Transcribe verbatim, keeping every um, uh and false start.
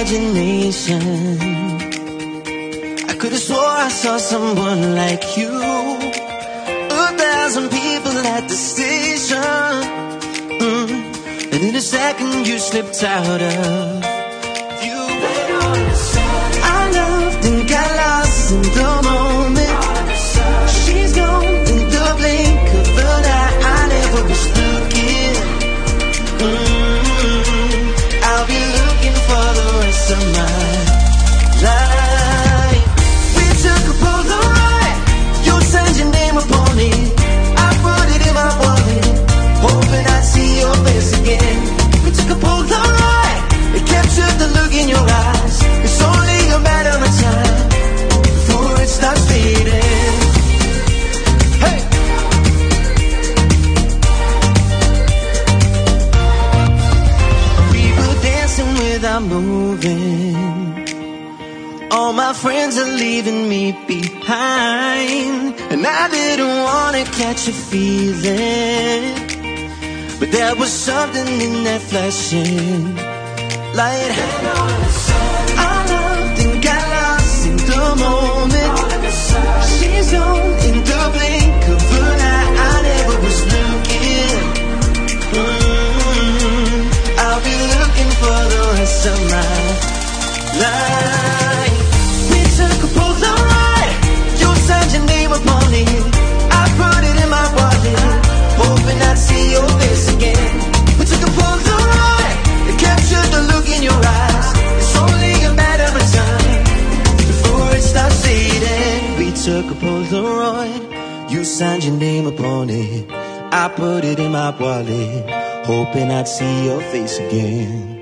imagination. I could have swore I saw someone like you. A thousand people at the station, mm. and in a second you slipped out of view. Our love then got lost in the moment. She's gone in the blink of an eye. I never was looking. mm. I'll be looking for the rest of my life. We took a Polaroid. You signed your name upon it. I put it in my wallet, hoping I'd see your face again. We took a Polaroid. It captured the look in your eyes. It's only a matter of time before it starts fading. Hey! We were dancing without moving. All my friends are leaving me behind, and I didn't wanna catch a feeling, but there was something in that flashing light. Our love then got lost in the moment. She's gone in the blink of an eye. I never was looking. mm, I'll be looking for the rest of my life. We took a Polaroid. You signed your name upon it. I put it in my wallet, hoping I'd see your face again. We took a Polaroid. It captured the look in your eyes. It's only a matter of time before it starts fading. We took a Polaroid. You signed your name upon it. I put it in my wallet, hoping I'd see your face again.